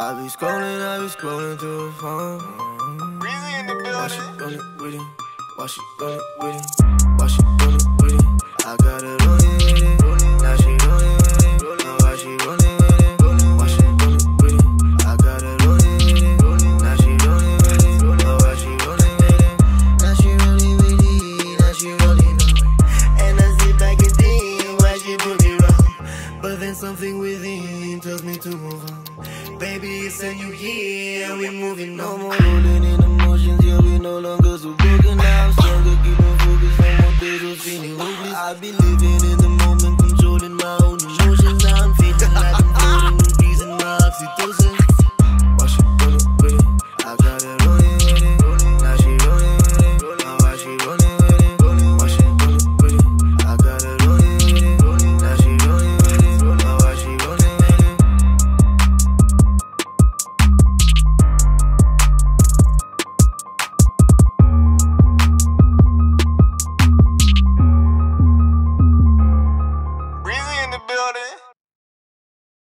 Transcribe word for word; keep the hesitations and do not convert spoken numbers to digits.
I be scrolling, I be scrolling through her phone. Breezy in the building. Why she on it with him? Why she on it with him? Why she on it with him? I got it on it with him. Now she on it with him. Know why she on it with him? Why she on it with him? I got it on it with him. Now she on it with him. Know why she on it with him? Now she rolling with it. Now she rolling on it. And I sit back and think why she put me wrong. But then something within tells me to move on. Baby, it's a new year, we moving no more rolling in emotions, yeah, we no longer so broken. Now I'm stronger, keeping focused on more days of feeling hopeless. I be living in the moment, controlling my own emotions. Now I'm feeling like I'm floating, increasing my oxytocin.